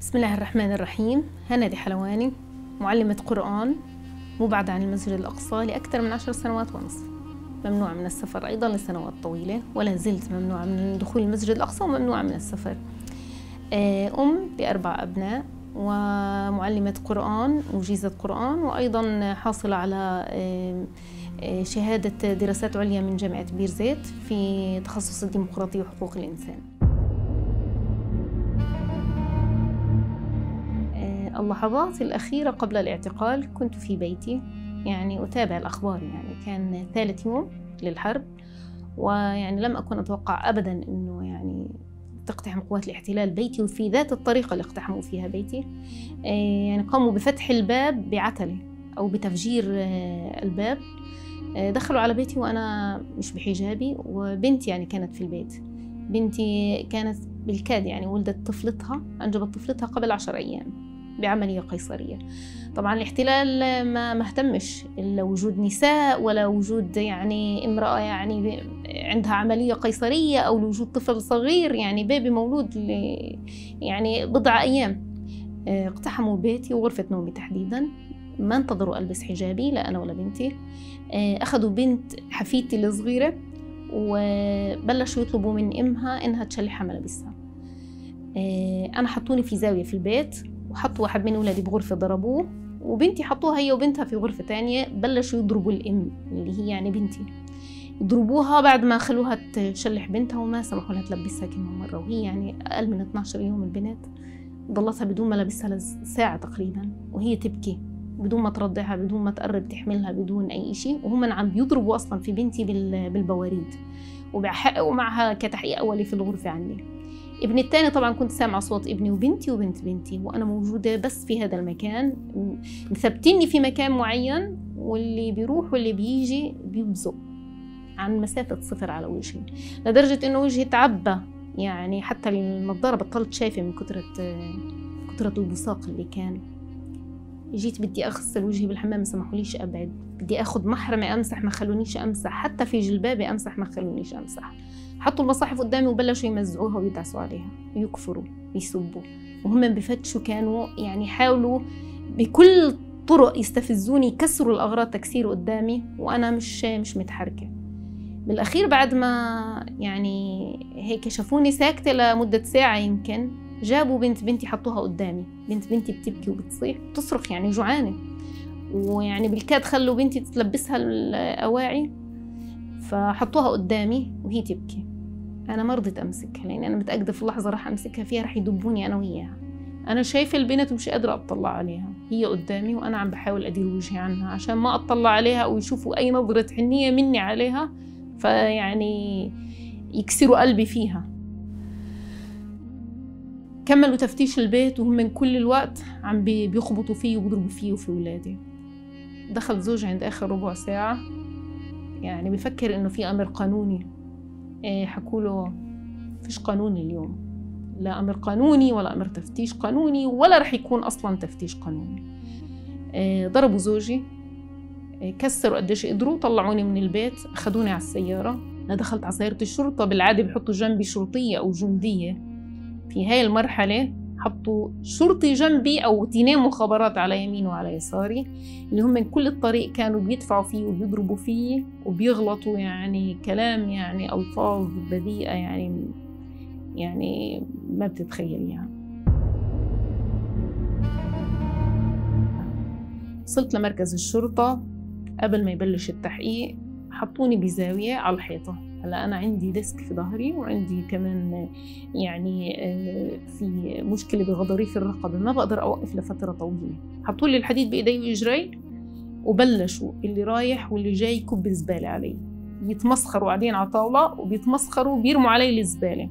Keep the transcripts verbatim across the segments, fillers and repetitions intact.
بسم الله الرحمن الرحيم. هنادي حلواني، معلمة قرآن، مبعدة عن المسجد الأقصى لأكثر من عشر سنوات ونصف. ممنوعة من السفر أيضا لسنوات طويلة، ولا زلت ممنوعة من دخول المسجد الأقصى وممنوعة من السفر. أم بأربع أبناء ومعلمة قرآن ومجيزة قرآن، وأيضا حاصلة على شهادة دراسات عليا من جامعة بيرزيت في تخصص الديمقراطية وحقوق الإنسان. اللحظات الأخيرة قبل الاعتقال كنت في بيتي، يعني أتابع الأخبار. يعني كان ثالث يوم للحرب، ويعني لم أكن أتوقع أبداً أنه يعني تقتحم قوات الاحتلال بيتي، وفي ذات الطريقة اللي اقتحموا فيها بيتي. يعني قاموا بفتح الباب بعتلة أو بتفجير الباب. دخلوا على بيتي وأنا مش بحجابي، وبنتي يعني كانت في البيت. بنتي كانت بالكاد يعني ولدت طفلتها، أنجبت طفلتها قبل عشر أيام بعملية قيصرية. طبعا الاحتلال ما مهتمش إلا وجود نساء ولا وجود يعني امرأة يعني عندها عملية قيصرية أو لوجود طفل صغير يعني بيبي مولود يعني بضع أيام. اقتحموا بيتي وغرفة نومي تحديدا، ما انتظروا ألبس حجابي لا أنا ولا بنتي. أخذوا بنت حفيدتي الصغيرة وبلشوا يطلبوا من أمها إنها تشلحها ملابسها. أنا حطوني في زاوية في البيت، وحطوا واحد من ولادي بغرفة ضربوه، وبنتي حطوها هي وبنتها في غرفة تانية. بلشوا يضربوا الأم اللي هي يعني بنتي، يضربوها بعد ما خلوها تشلح بنتها وما سمحوا لها تلبسها كم مرة، وهي يعني أقل من اثني عشر يوم البنت. ضلتها بدون ملابسها لساعة تقريبا وهي تبكي بدون ما ترضعها، بدون ما تقرب تحملها، بدون أي شيء، وهم عم بيضربوا أصلا في بنتي بالبواريد، وبحققوا معها كتحقيق أولي في الغرفة عني. ابني الثاني طبعا كنت سامعة صوت ابني وبنتي وبنت بنتي، وأنا موجودة بس في هذا المكان، مثبتيني في مكان معين، واللي بيروح واللي بيجي بيبزق عن مسافة صفر على وجهي، لدرجة إنه وجهي تعبى يعني حتى النظارة بطلت شايفة من كثرة كثرة البصاق اللي كان. جيت بدي أغسل وجهي بالحمام ما سمحوليش أبعد، بدي أخذ محرمة أمسح ما خلونيش أمسح، حتى في جلبابي أمسح ما خلونيش أمسح. حطوا المصاحف قدامي وبلشوا يمزعوها ويدعسوا عليها ويكفروا ويسبوا، وهم بفتشوا كانوا يعني حاولوا بكل طرق يستفزوني، يكسروا الأغراض تكسير قدامي وأنا مش مش متحركة. بالأخير بعد ما يعني هيك شافوني ساكتة لمدة ساعة يمكن، جابوا بنت بنتي حطوها قدامي. بنت بنتي بتبكي وبتصيح بتصرخ يعني جوعانة، ويعني بالكاد خلوا بنتي تلبسها الأواعي، فحطوها قدامي وهي تبكي. أنا ما رضيت أمسكها لأن أنا متأكدة في اللحظة راح أمسكها فيها راح يدبوني أنا وياها. أنا شايفة البنت ومش قادرة أطلع عليها، هي قدامي وأنا عم بحاول أدير وجهي عنها عشان ما أطلع عليها أو يشوفوا أي نظرة حنية مني عليها فيعني يكسروا قلبي فيها. كملوا تفتيش البيت وهم من كل الوقت عم بيخبطوا فيه وبيضربوا فيه وفي ولادي. دخل زوجي عند آخر ربع ساعة يعني بفكر إنه في أمر قانوني. حكوا له فيش قانون اليوم، لا أمر قانوني ولا أمر تفتيش قانوني ولا رح يكون أصلاً تفتيش قانوني. ضربوا زوجي، كسروا قديش قدروا، طلعوني من البيت، أخذوني على السيارة. أنا دخلت على سيارة الشرطة، بالعادة بحطوا جنبي شرطية أو جندية، في هاي المرحلة حطوا شرطي جنبي أو تنين مخابرات على يمين وعلى يساري، اللي هم من كل الطريق كانوا بيدفعوا فيه وبيضربوا فيه وبيغلطوا يعني كلام يعني ألفاظ بذيئة يعني يعني ما بتتخيليها. يعني. وصلت لمركز الشرطة قبل ما يبلش التحقيق، حطوني بزاوية على الحيطة. هلا أنا عندي ديسك في ظهري وعندي كمان يعني في مشكلة بغضاريف الرقبة، ما بقدر أوقف لفترة طويلة. حطوا لي الحديد بإيدي وإجري وبلشوا اللي رايح واللي جاي يكب الزبالة علي، يتمسخروا قاعدين على طاولة وبيتمسخروا وبيرموا علي الزبالة.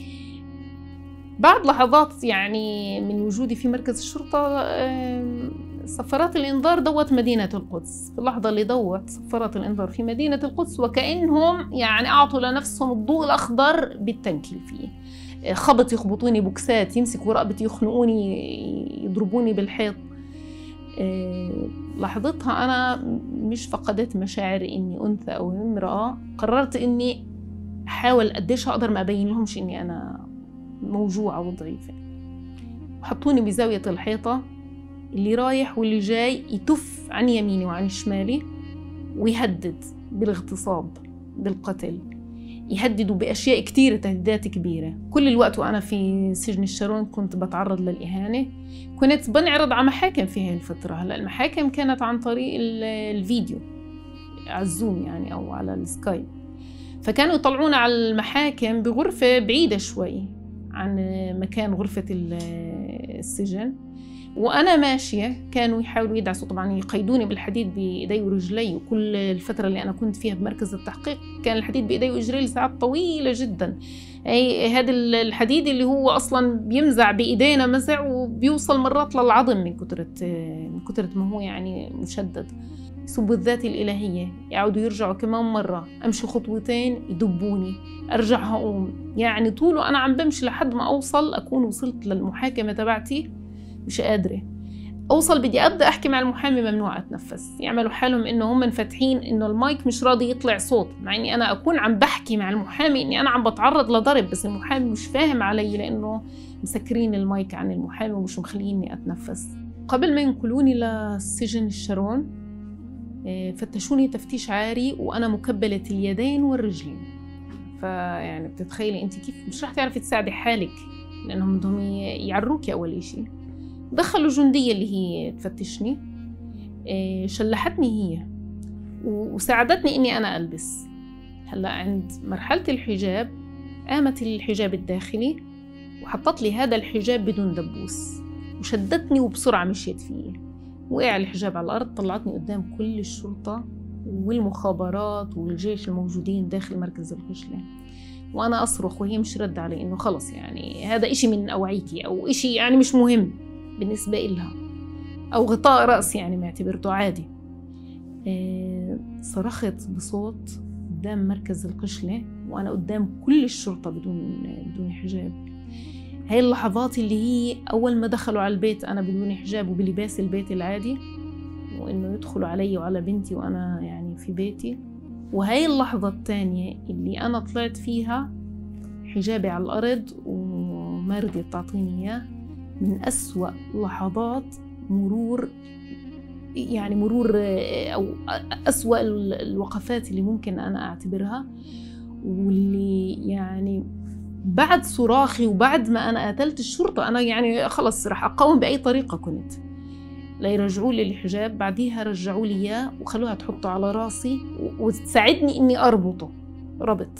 بعد لحظات يعني من وجودي في مركز الشرطة صفارات الإنذار ضوت مدينة القدس. في اللحظة اللي ضوت صفارات الإنذار في مدينة القدس وكأنهم يعني أعطوا لنفسهم الضوء الأخضر بالتنكيل فيه. خبط يخبطوني بوكسات، يمسكوا رقبتي يخنقوني يضربوني بالحيط. لحظتها أنا مش فقدت مشاعر إني أنثى أو امرأة، قررت إني أحاول قديش أقدر ما أبين لهمش إني أنا موجوعة وضعيفة. وحطوني بزاوية الحيطة، اللي رايح واللي جاي يتف عن يميني وعن شمالي ويهدد بالاغتصاب بالقتل، يهددوا بأشياء كتيرة، تهديدات كبيرة. كل الوقت وأنا في سجن الشرون كنت بتعرض للإهانة. كنت بنعرض على محاكم في هاي الفترة. هلأ المحاكم كانت عن طريق الفيديو على الزوم يعني أو على السكايب، فكانوا يطلعونا على المحاكم بغرفة بعيدة شوي عن مكان غرفة السجن، وأنا ماشية كانوا يحاولوا يدعسوا، طبعا يقيدوني بالحديد بإيدي ورجلي. وكل الفترة اللي أنا كنت فيها بمركز التحقيق كان الحديد بإيدي ورجلي لساعات طويلة جدا. أي هذا الحديد اللي هو أصلا بيمزع بإيدينا مزع وبيوصل مرات للعظم من كترة من كترة ما هو يعني مشدد. يسبوا الذات الإلهية، يعودوا يرجعوا كمان مرة، أمشي خطوتين يدبوني، أرجع هقوم. يعني طوله أنا عم بمشي لحد ما أوصل أكون وصلت للمحاكمة تبعتي، مش قادرة أوصل. بدي أبدأ أحكي مع المحامي، ممنوع أتنفس. يعملوا حالهم إنه هم فاتحين إنه المايك مش راضي يطلع صوت، مع إني أنا أكون عم بحكي مع المحامي إني أنا عم بتعرض لضرب، بس المحامي مش فاهم علي لأنه مسكرين المايك عن المحامي ومش مخليني أتنفس. قبل ما ينقلوني لسجن الشرون فتشوني تفتيش عاري وأنا مكبلة اليدين والرجلين. فيعني بتتخيلي أنت كيف مش رح تعرفي تساعدي حالك لأنهم بدهم يعروكي. أول إشي دخلوا جندية اللي هي تفتشني، شلحتني هي وساعدتني إني أنا ألبس. هلأ عند مرحلة الحجاب قامت الحجاب الداخلي وحطت لي هذا الحجاب بدون دبوس وشدتني وبسرعة مشيت فيه. وقع الحجاب على الأرض، طلعتني قدام كل الشرطة والمخابرات والجيش الموجودين داخل مركز الخشلة وأنا أصرخ وهي مش رد علي إنه خلص يعني هذا إشي من أوعيكي أو إشي يعني مش مهم بالنسبة إلها، أو غطاء رأس يعني معتبرته عادي. آه صرخت بصوت قدام مركز القشلة وأنا قدام كل الشرطة بدون بدون حجاب. هاي اللحظات اللي هي أول ما دخلوا على البيت أنا بدون حجاب وبلباس البيت العادي، وإنه يدخلوا علي وعلى بنتي وأنا يعني في بيتي. وهاي اللحظة الثانية اللي أنا طلعت فيها حجابي على الأرض وما رضيت تعطيني إياه، من أسوأ لحظات مرور يعني مرور أو أسوأ الوقفات اللي ممكن أنا أعتبرها. واللي يعني بعد صراخي وبعد ما أنا قتلت الشرطة أنا يعني خلص رح أقاوم بأي طريقة كنت ليرجعوا لي الحجاب. بعديها رجعوا لي إياه وخلوها تحطه على راسي وتساعدني إني أربطه ربط.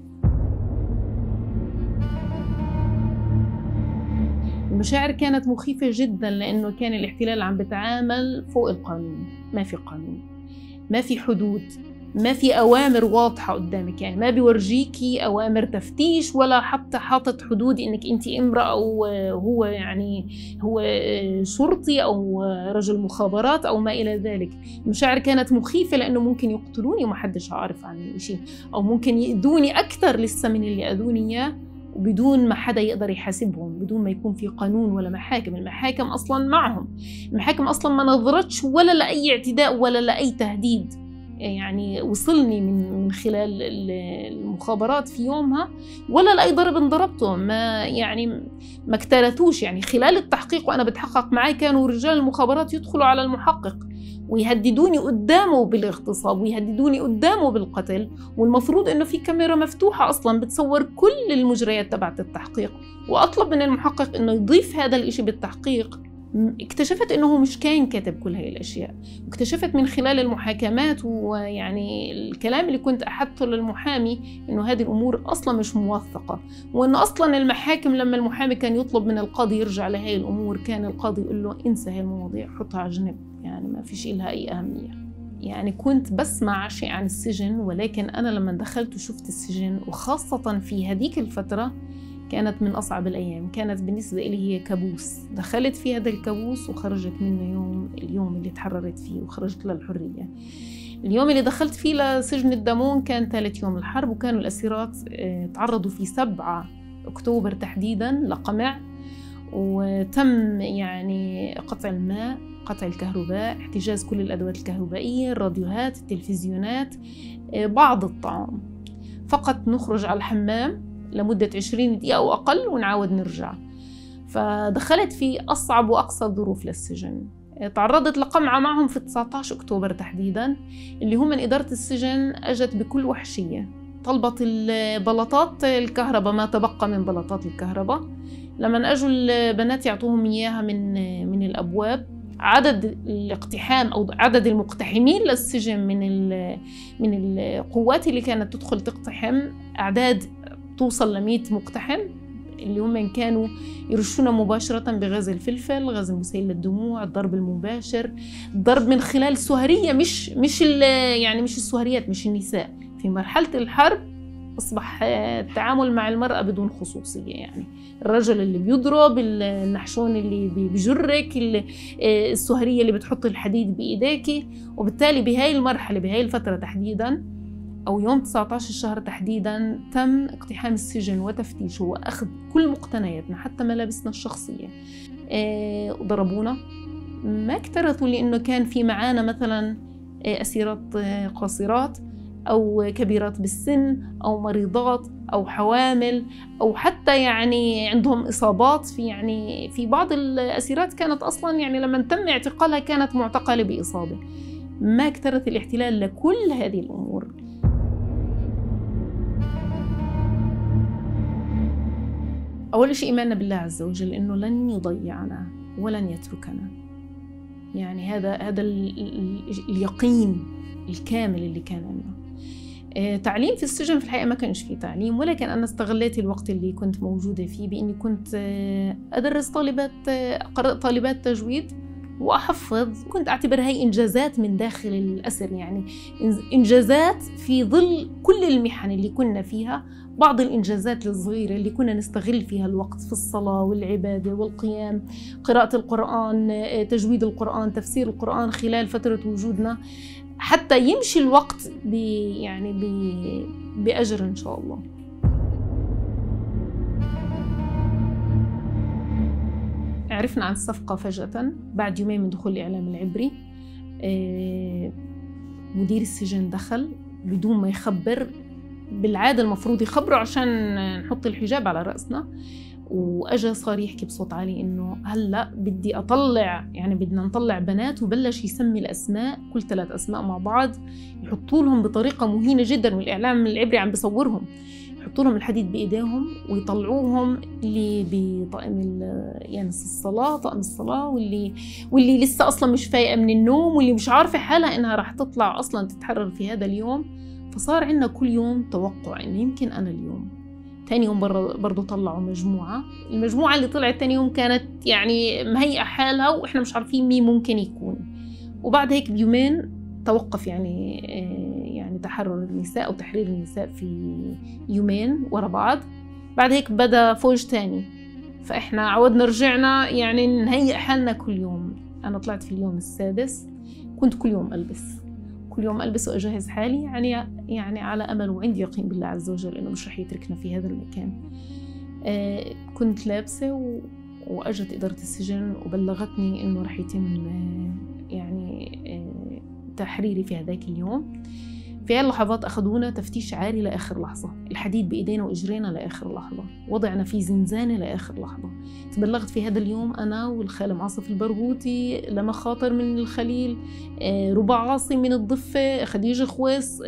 المشاعر كانت مخيفة جدا لأنه كان الاحتلال عم بتعامل فوق القانون. ما في قانون، ما في حدود، ما في أوامر واضحة قدامك، يعني ما بيورجيكي أوامر تفتيش ولا حتى حاطط حدود إنك أنت امرأة أو هو يعني هو شرطي أو رجل مخابرات أو ما إلى ذلك. المشاعر كانت مخيفة لأنه ممكن يقتلوني وما حدش عارف عني شيء، أو ممكن يأذوني أكثر لسه من اللي أذوني إياه وبدون ما حدا يقدر يحاسبهم، بدون ما يكون في قانون ولا محاكم. المحاكم أصلاً معهم، المحاكم أصلاً ما نظرتش ولا لأي اعتداء ولا لأي تهديد. يعني وصلني من من خلال المخابرات في يومها ولا لأي ضرب انضربته، ما يعني ما اكترثوش. يعني خلال التحقيق وأنا بتحقق معي كانوا رجال المخابرات يدخلوا على المحقق ويهددوني قدامه بالاغتصاب ويهددوني قدامه بالقتل، والمفروض إنه في كاميرا مفتوحة أصلاً بتصور كل المجريات تبعت التحقيق. وأطلب من المحقق إنه يضيف هذا الإشي بالتحقيق. اكتشفت إنه هو مش كان كاتب كل هاي الأشياء، واكتشفت من خلال المحاكمات ويعني الكلام اللي كنت أحطه للمحامي إنه هذه الأمور أصلا مش موثقة، وإنه أصلا المحاكم لما المحامي كان يطلب من القاضي يرجع لهاي الأمور كان القاضي يقول له انسى هاي المواضيع حطها على جنب، يعني ما فيش إلها أي أهمية. يعني كنت بسمع شيء عن السجن، ولكن أنا لما دخلت وشفت السجن وخاصة في هذيك الفترة كانت من أصعب الأيام. كانت بالنسبة لي هي كابوس، دخلت في هذا الكابوس وخرجت منه يوم اليوم اللي تحررت فيه وخرجت للحرية. اليوم اللي دخلت فيه لسجن الدمون كان ثالث يوم الحرب، وكانوا الأسيرات تعرضوا في سبعة أكتوبر تحديداً لقمع، وتم يعني قطع الماء، قطع الكهرباء، احتجاز كل الأدوات الكهربائية، الراديوهات، التلفزيونات، بعض الطعام. فقط نخرج على الحمام لمدة عشرين دقيقة أو أقل ونعاود نرجع. فدخلت في أصعب وأقصى الظروف للسجن. تعرضت لقمعة معهم في تسعة عشر أكتوبر تحديداً، اللي هم من إدارة السجن أجت بكل وحشية، طلبت البلاطات الكهرباء، ما تبقى من بلاطات الكهرباء. لما أجوا البنات يعطوهم إياها من من الأبواب، عدد الاقتحام أو عدد المقتحمين للسجن من من القوات اللي كانت تدخل تقتحم أعداد توصل لمئة مقتحم، اللي هم كانوا يرشون مباشرة بغاز الفلفل، غاز المسيل للدموع، الضرب المباشر، ضرب من خلال سهرية، مش مش يعني مش السهريات، مش النساء. في مرحلة الحرب أصبح التعامل مع المرأة بدون خصوصية، يعني الرجل اللي بيضرب، النحشون اللي بيجرك، السهرية اللي بتحط الحديد بإيديك. وبالتالي بهاي المرحلة، بهاي الفترة تحديداً، أو يوم تسعة عشر الشهر تحديداً، تم اقتحام السجن وتفتيشه وأخذ كل مقتنياتنا حتى ملابسنا الشخصية. اه وضربونا، ما اكترثوا لأنه كان في معانا مثلاً أسيرات قاصرات أو كبيرات بالسن أو مريضات أو حوامل أو حتى يعني عندهم إصابات. في يعني في بعض الأسيرات كانت أصلاً يعني لما تم اعتقالها كانت معتقلة بإصابة. ما اكترث الاحتلال لكل هذه الأمور. أول شيء إيماننا بالله عز وجل إنه لن يضيعنا ولن يتركنا. يعني هذا هذا اليقين الكامل اللي كان عندنا. تعليم في السجن في الحقيقة ما كانش فيه تعليم، ولكن أنا استغليت الوقت اللي كنت موجودة فيه بإني كنت أدرس طالبات أقرأ طالبات تجويد وأحفظ. كنت أعتبر هاي إنجازات من داخل الأسر، يعني إنجازات في ظل كل المحن اللي كنا فيها. بعض الإنجازات الصغيرة اللي كنا نستغل فيها الوقت في الصلاة والعبادة والقيام، قراءة القرآن، تجويد القرآن، تفسير القرآن خلال فترة وجودنا، حتى يمشي الوقت ب يعني ب بأجر إن شاء الله. عرفنا عن الصفقة فجأة بعد يومين من دخول الإعلام العبري. مدير السجن دخل بدون ما يخبر. بالعادة المفروض يخبروا عشان نحط الحجاب على رأسنا، وأجا صار يحكي بصوت عالي إنه هلأ بدي أطلع، يعني بدنا نطلع بنات، وبلش يسمي الأسماء، كل ثلاث أسماء مع بعض، يحطوا لهم بطريقة مهينة جدا، والإعلام العبري عم بصورهم، يحطوا لهم الحديد بإيديهم ويطلعوهم اللي بطقم يعني الصلاة، طقم الصلاة، واللي واللي لسه أصلا مش فايقة من النوم، واللي مش عارفة حالها إنها راح تطلع أصلا تتحرر في هذا اليوم. فصار عندنا كل يوم توقع إنه يمكن أنا اليوم. تاني يوم برضو طلعوا مجموعة. المجموعة اللي طلعت تاني يوم كانت يعني مهيئة حالها، وإحنا مش عارفين مين ممكن يكون. وبعد هيك بيومين توقف يعني يعني تحرر النساء أو تحرير النساء في يومين ورا بعض. بعد هيك بدأ فوج تاني، فإحنا عودنا رجعنا يعني نهيئ حالنا كل يوم. أنا طلعت في اليوم السادس، كنت كل يوم ألبس كل يوم ألبس وأجهز حالي، يعني يعني على أمل وعندي يقين بالله عز وجل إنه مش رح يتركنا في هذا المكان. آه كنت لابسة و... وأجت إدارة السجن وبلغتني إنه رح يتم آه يعني آه تحريري في هذاك اليوم. في هاللحظات أخذونا تفتيش عاري لآخر لحظة، الحديد بإيدينا وإجرينا لآخر لحظة، وضعنا في زنزانة لآخر لحظة. تبلغت في هذا اليوم أنا والخالم عاصف البرغوثي، لما خاطر من الخليل، ربع عاصم من الضفة، خديجة خويس،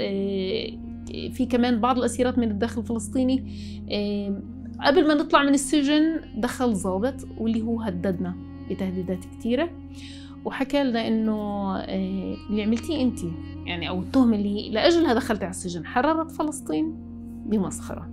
في كمان بعض الأسيرات من الداخل الفلسطيني. قبل ما نطلع من السجن دخل ضابط واللي هو هددنا بتهديدات كتيرة، وحكى لنا إنه اللي عملتيه أنت، يعني أو التهمة اللي لأجلها دخلت على السجن، حررت فلسطين بمسخرة.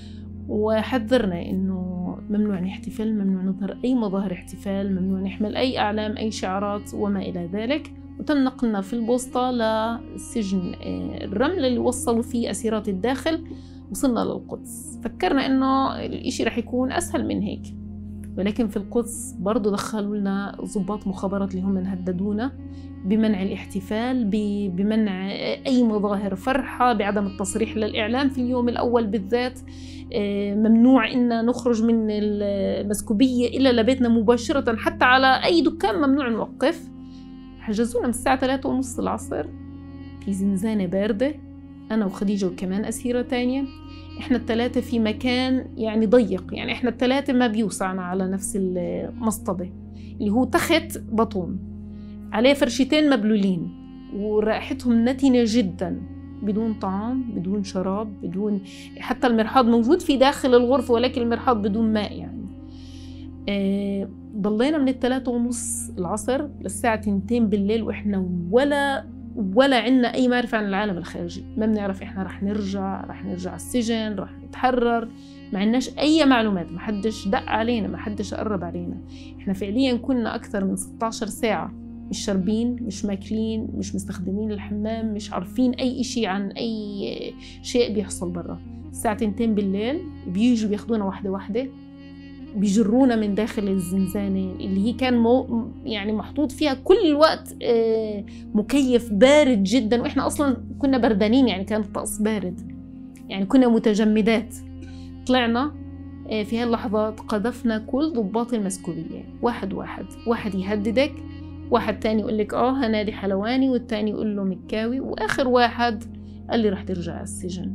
وحذرنا إنه ممنوع نحتفل، ممنوع نظهر أي مظاهر احتفال، ممنوع نحمل أي أعلام، أي شعارات وما إلى ذلك. وتم نقلنا في البوسطة للسجن الرمل اللي وصلوا فيه أسيرات الداخل. وصلنا للقدس، فكرنا إنه الإشي رح يكون أسهل من هيك، ولكن في القدس برضو دخلوا لنا ضباط مخابرات اللي هم هددونا بمنع الاحتفال، بمنع أي مظاهر فرحة، بعدم التصريح للإعلام في اليوم الأول بالذات. ممنوع إن نخرج من المسكوبية إلا لبيتنا مباشرة، حتى على أي دكان ممنوع نوقف. حجزونا من الساعة ثلاثة ونص العصر في زنزانة باردة. أنا وخديجة وكمان أسيرة تانية، إحنا الثلاثة في مكان يعني ضيق، يعني إحنا الثلاثة ما بيوسعنا على نفس المصطبة اللي هو تخت بطون عليه فرشتين مبلولين، ورائحتهم نتنة جدا، بدون طعام بدون شراب بدون حتى المرحاض موجود في داخل الغرفة ولكن المرحاض بدون ماء يعني. آه ضلينا من الثلاثة ونص العصر للساعة تنتين بالليل وإحنا ولا ولا عنا أي معرفة عن العالم الخارجي، ما بنعرف إحنا رح نرجع رح نرجع السجن رح نتحرر، ما عندناش أي معلومات، ما حدش دق علينا ما حدش قرب علينا. إحنا فعليا كنا أكثر من ستة عشر ساعة مش شاربين مش ماكلين مش مستخدمين الحمام، مش عارفين أي إشي عن أي شيء بيحصل برا. الساعة تنتين بالليل بيجوا بياخدونا واحدة واحدة، بيجرونا من داخل الزنزانة اللي هي كان مو يعني محطوط فيها كل الوقت مكيف بارد جدا، وإحنا أصلا كنا بردانين يعني كان الطقس بارد يعني كنا متجمدات. طلعنا في هاللحظات قذفنا كل ضباط المسكوبية واحد واحد، واحد يهددك، واحد تاني يقول لك اه هنادي حلواني، والتاني يقول له مكاوي، واخر واحد قال لي رح ترجع على السجن.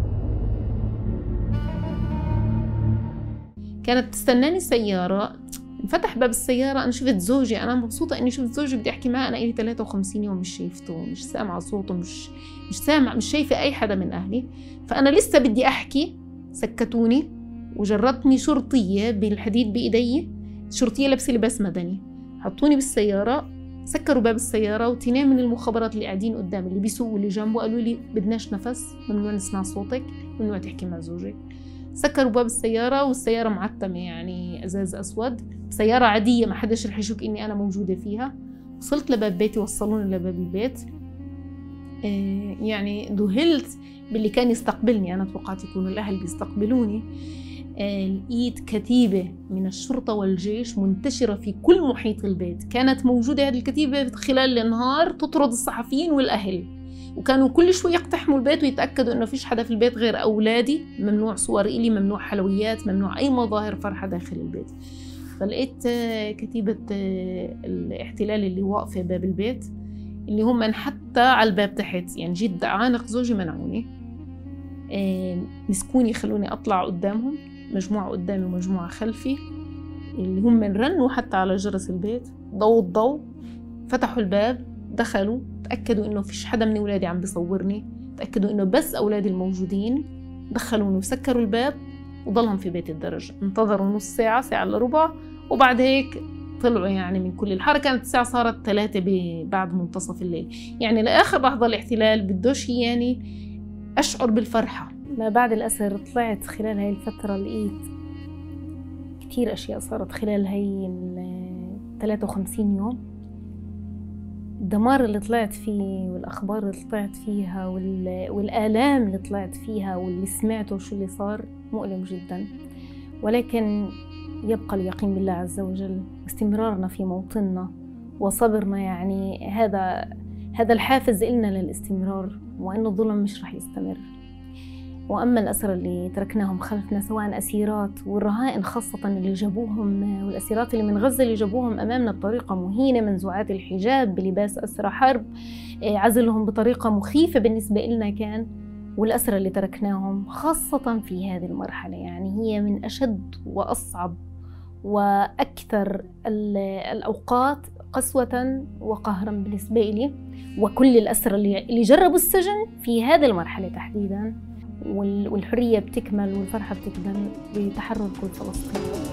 كانت تستناني السيارة، انفتح باب السيارة، أنا شفت زوجي، أنا مبسوطة إني شفت زوجي بدي أحكي معه، أنا إلي ثلاثة وخمسين يوم مش شايفته، مش سامعة صوته، مش مش سامع مش شايفة أي حدا من أهلي، فأنا لسه بدي أحكي. سكتوني وجرتني شرطية بالحديد بإيدي، شرطية لابسة لباس مدني، حطوني بالسيارة، سكروا باب السيارة، وتنين من المخابرات اللي قاعدين قدامي اللي بيسوقوا اللي جنبه قالوا لي بدناش نفس، ممنوع نسمع صوتك، ممنوع تحكي مع زوجك. سكروا باب السيارة، والسيارة معتمة يعني أزاز أسود، سيارة عادية ما حدش رح يشك إني أنا موجودة فيها. وصلت لباب بيتي، وصلوني لباب البيت. آه يعني ذهلت باللي كان يستقبلني، أنا توقعت يكونوا الأهل بيستقبلوني. آه لقيت كتيبة من الشرطة والجيش منتشرة في كل محيط البيت، كانت موجودة هذه الكتيبة خلال النهار تطرد الصحفيين والأهل، وكانوا كل شوي يقتحموا البيت ويتأكدوا إنه فيش حدا في البيت غير أولادي، ممنوع صور إلي، ممنوع حلويات، ممنوع أي مظاهر فرحة داخل البيت. فلقيت كتيبة الاحتلال اللي واقفة باب البيت، اللي هم من حتى على الباب تحت، يعني جيت أعانق زوجي منعوني، مسكوني خلوني أطلع قدامهم، مجموعة قدامي ومجموعة خلفي، اللي هم من رنوا حتى على جرس البيت، ضووا الضوء، فتحوا الباب، دخلوا، تأكدوا إنه فيش حدا من أولادي عم بيصورني، تأكدوا إنه بس أولادي الموجودين، دخلوني وسكروا الباب وضلهم في بيت الدرج. انتظروا نص ساعة ساعة إلا ربع، وبعد هيك طلعوا يعني من كل الحركة. كانت الساعة صارت ثلاثة بعد منتصف الليل، يعني لآخر لحظة الاحتلال بدوش يعني أشعر بالفرحة. ما بعد الأسر طلعت خلال هاي الفترة، لقيت كتير أشياء صارت خلال هاي ال ثلاثة وخمسين يوم. الدمار اللي طلعت فيه والأخبار اللي طلعت فيها والآلام اللي طلعت فيها واللي سمعته وشو اللي صار مؤلم جدا، ولكن يبقى اليقين بالله عز وجل واستمرارنا في موطننا وصبرنا، يعني هذا هذا الحافز إلنا للاستمرار، وأن الظلم مش رح يستمر. وأما الأسرى اللي تركناهم خلفنا، سواء أسيرات والرهائن خاصة اللي جابوهم، والأسيرات اللي من غزة اللي جابوهم أمامنا بطريقة مهينة، منزوعات الحجاب بلباس أسرى حرب، عزلهم بطريقة مخيفة بالنسبة لنا كان، والأسرى اللي تركناهم خاصة في هذه المرحلة، يعني هي من أشد وأصعب وأكثر الأوقات قسوة وقهرا بالنسبة لي وكل الأسرى اللي جربوا السجن في هذه المرحلة تحديدا. والحرية بتكمل والفرحة بتكمل بتحرر كل فلسطيني.